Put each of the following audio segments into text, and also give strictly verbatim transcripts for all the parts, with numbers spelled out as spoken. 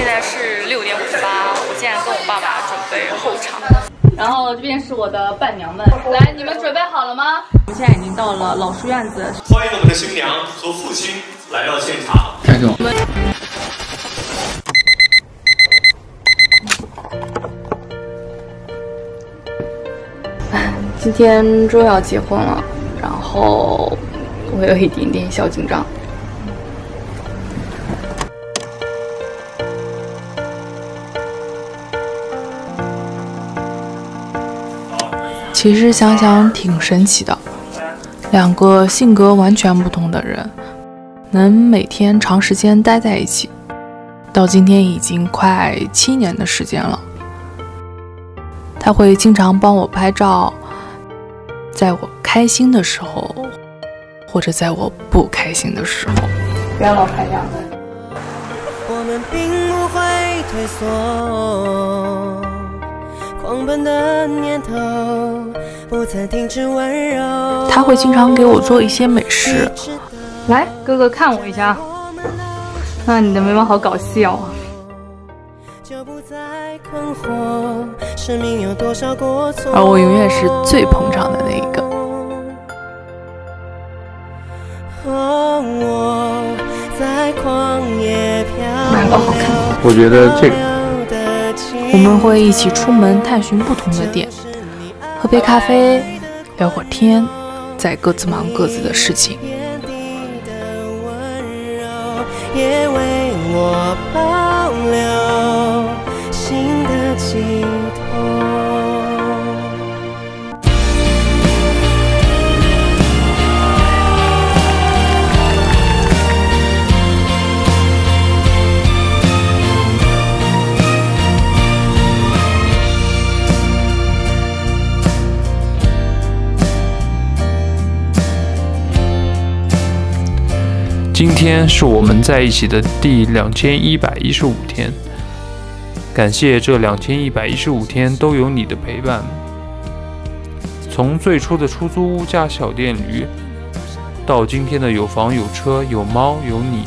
在是六点五十八，我现在跟我爸爸准备候场。然后这边是我的伴娘们，来，你们准备好了吗？我们现在已经到了老书院子， 欢迎我们的新娘和父亲来到现场。 开动。 今天终于要结婚了，然后我有一点点小紧张。 其实想想挺神奇的，两个性格完全不同的人，能每天长时间待在一起，到今天已经快七年的时间了。他会经常帮我拍照，在我开心的时候，或者在我不开心的时候。 不要老看这样的。 我们并不会退缩，狂奔的念头不曾停止温柔。 他会经常给我做一些美食。 来，哥哥看我一下。啊，你的眉毛好搞笑啊！ 就不再困惑，生命有多少过错？ 而我永远是最捧场的那一个。 哦，我在旷野漂哪个好看？ 我觉得这个。 我们会一起出门探寻不同的店，喝杯咖啡，聊会儿天，再各自忙各自的事情。 也为我保留新的寄托。 今天是我们在一起的第两千一百一十五天，感谢这两千一百一十五天都有你的陪伴。从最初的出租屋加小电驴，到今天的有房有车有猫有你，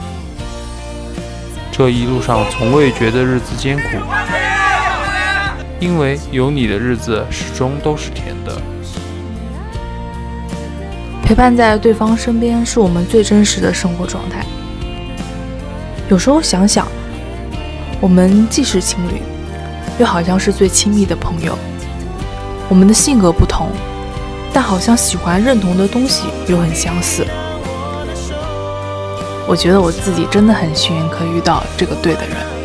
这一路上从未觉得日子艰苦，因为有你的日子始终都是甜的。 陪伴在对方身边是我们最真实的生活状态。有时候想想，我们既是情侣，又好像是最亲密的朋友。我们的性格不同，但好像喜欢认同的东西又很相似。我觉得我自己真的很幸运，可以遇到这个对的人。